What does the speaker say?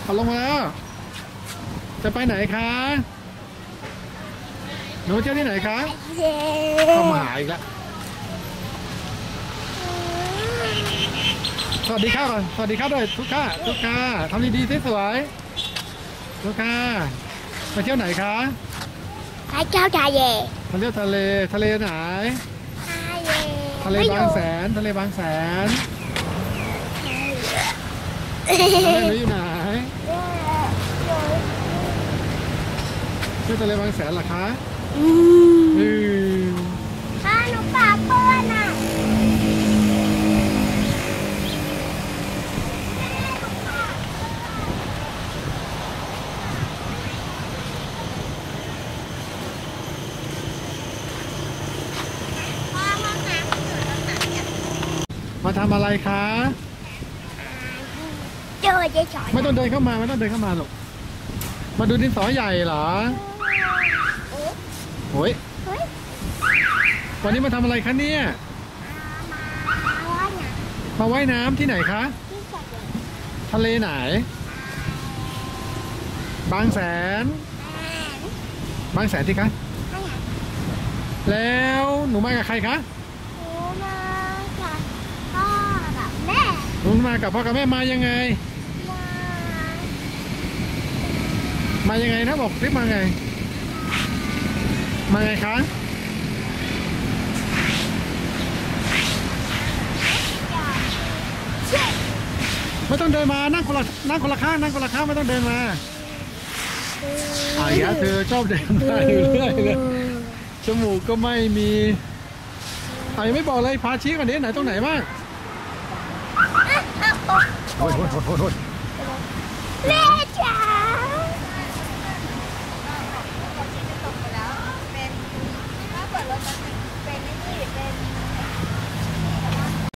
เอาลงมาแล้วจะไปไหนคะหนูเที่ยวที่ไหนคะเข้ามาหาอีกแล้วสวัสดีค่ะก่อนสวัสดีค่ะด้วยทุกค่ะทุกค่ะทำดีๆสวยๆทุกค่ะไปเที่ยวไหนคะไปเที่ยวทะเลมาเที่ยวทะเลทะเลไหนทะเลบางแสนทะเลบางแสนทะเลอยู่ไหนเที่ยวทะเลบางแสนเหรอคะถ้าหนูปากเปื้อนอ่ะมาทำอะไรคะเจอเจ๊ชอยไม่ต้องเดินเข้ามาไม่ต้องเดินเข้ามาหรอกมาดูดินสอใหญ่เหรอโอ้ยวันนี้มาทำอะไรคะเนี่ยมาว่ายน้ำที่ไหนคะทะเลไหนบางแสนบางแสนที่คะแล้วหนูมากับใครคะหนูมากับพ่อกับแม่มายังไงมายังไงนะบอกคลิปมาไงมาไงคะไม่ต้องเดินมานั่งคนละข้างนั่งคนละข้างไม่ต้องเดินมาอย่าเธอชอบเดินมาอยู่เรื่อยเลยจมูกก็ไม่มียังไม่บอกเลยพาชี้ก่อนดิไหนตรงไหนบ้างโอ้ยแม่จ๋า